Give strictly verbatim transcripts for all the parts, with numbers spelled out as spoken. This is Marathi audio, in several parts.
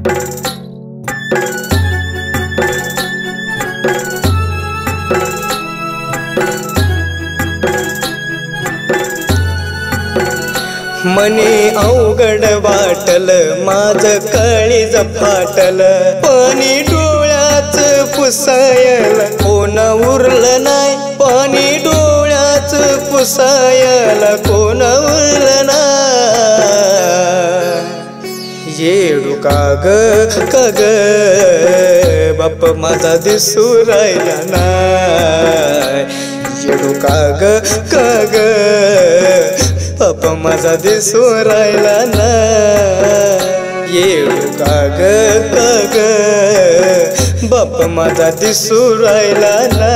मने अवघड वाटल माझ काळीज फाटल पाणी डोळ्याच पुसायल कोण उरलं नाही पाणी डोळ्याच पुसायल कोण उरलं नाही येडू काग काग बाप माझा दिसू राहिला नाही येडू काग काग बाप माझा दिसू राहिला ना येडू काग काग बाप माझा दिसू राहिला ना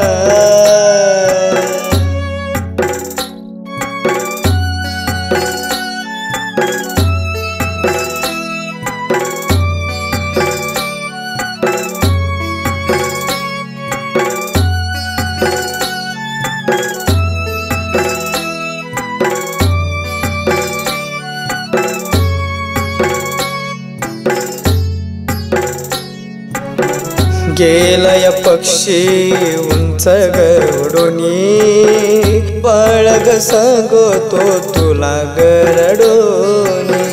गेलाय पक्षी उंच गरुडोनी बाळग सांगतो तुला गरडोनी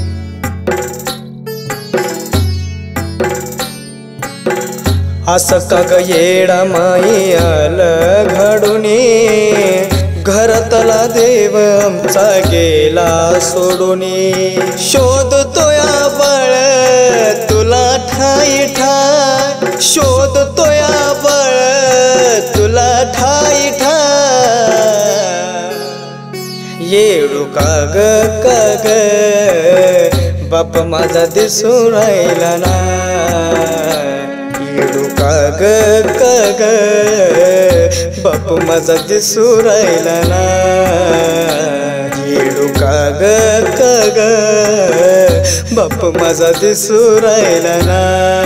असं का ग येडा माई आलं घडोनी घरातला देव आमचा गेला सोडूनी शोधतोय बाळ तुला ठाई ठाय शोधतोय बाळ तुला ठाई ठाय येडू काग काग बाप माझा दिसू राहिला ना येडू काग काग बाप माझा दिसू राहिला ना येडू काग काग बाप माझा दिसू राहिला ना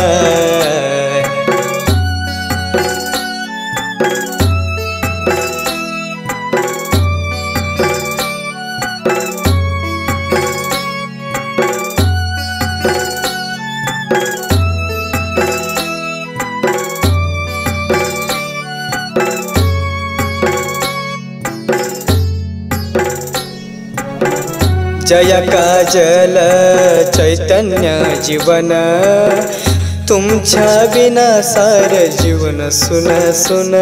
जय काजल चैतन्य जीवन तुमच्या बिना सार जीवन सुन सुन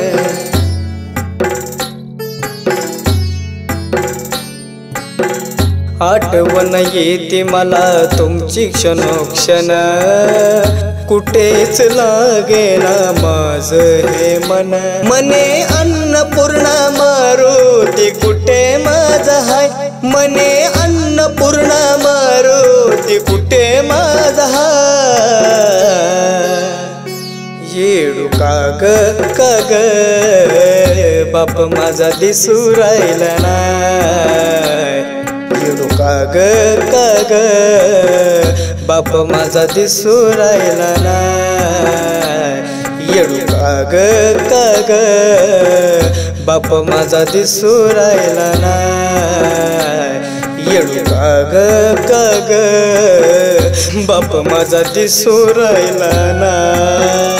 आठवण येते मला तुमची क्षणोक्षण कुठेच लागेना माझ हे मन मने अन्नपूर्णा मारुती कुठे माझा हाय मने अन्नपूर्णा मारुती कुठे माझा हाय येडू काग काग बाप माझा दिसू राहिला नाही येडू काग काग बाप माझा दिसू राहिला नाही येडू काग काग बाप माझा दिसू राहिला नाही येडू काग काग बाप माझा दिसू राहिला नाही।